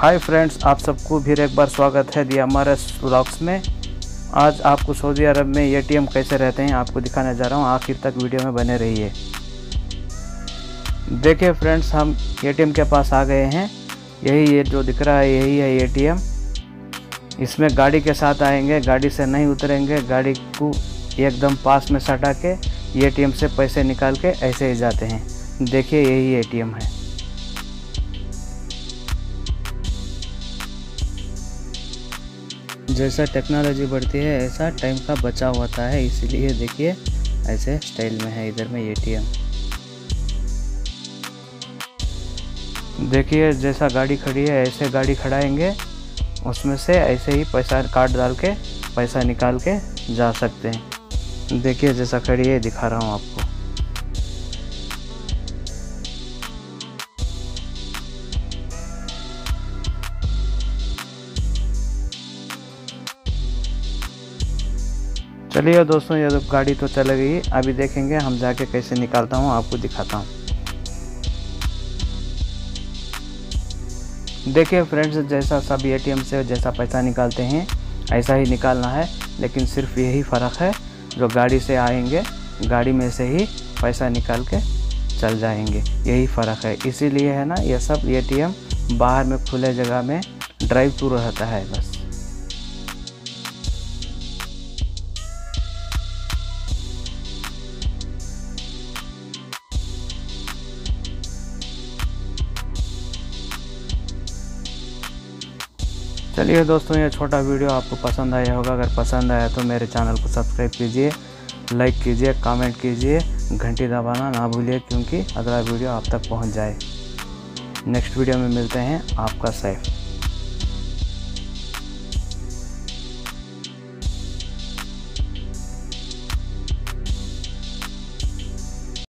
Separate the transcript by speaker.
Speaker 1: Hi friends, आप सबको फिर एक बार स्वागत है दिया हमारे व्लॉग्स में। आज आपको सऊदी अरब में एटीएम कैसे रहते हैं आपको दिखाने जा रहा हूं। आखिर तक वीडियो में बने रहिए। देखिए फ्रेंड्स, हम एटीएम के पास आ गए हैं। यही ये जो दिख रहा है यही है एटीएम। इसमें गाड़ी के साथ आएंगे, गाड़ी से नहीं उतरेंगे। गाड़ी को एकदम पास में सटा के एटीएम से पैसे निकाल के ऐसे ही जाते हैं। देखिए यही एटीएम है। जैसा टेक्नोलॉजी बढ़ती है ऐसा टाइम का बचाव होता है, इसीलिए देखिए ऐसे स्टाइल में है इधर में एटीएम। देखिए जैसा गाड़ी खड़ी है ऐसे गाड़ी खड़ाएंगे, उसमें से ऐसे ही पैसा कार्ड डाल के पैसा निकाल के जा सकते हैं। देखिए जैसा खड़ी है दिखा रहा हूँ आपको। चलिए दोस्तों, ये गाड़ी तो चल गई। अभी देखेंगे हम जाके कैसे निकालता हूँ, आपको दिखाता हूँ। देखिए फ्रेंड्स, जैसा सब एटीएम से जैसा पैसा निकालते हैं ऐसा ही निकालना है, लेकिन सिर्फ यही फ़र्क है जो गाड़ी से आएंगे गाड़ी में से ही पैसा निकाल के चल जाएंगे, यही फ़र्क है। इसीलिए है ना, ये सब एटीएम बाहर में खुले जगह में ड्राइव थ्रू रहता है बस। चलिए दोस्तों, ये छोटा वीडियो आपको पसंद आया होगा। अगर पसंद आया तो मेरे चैनल को सब्सक्राइब कीजिए, लाइक कीजिए, कमेंट कीजिए, घंटी दबाना ना भूलिए, क्योंकि अगला वीडियो आप तक पहुंच जाए। नेक्स्ट वीडियो में मिलते हैं। आपका सैफ।